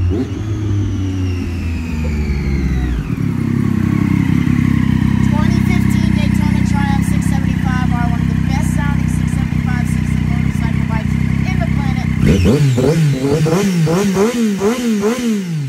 Daytona Triumph 675 are one of the best sounding 675cc motorcycle bikes in the planet.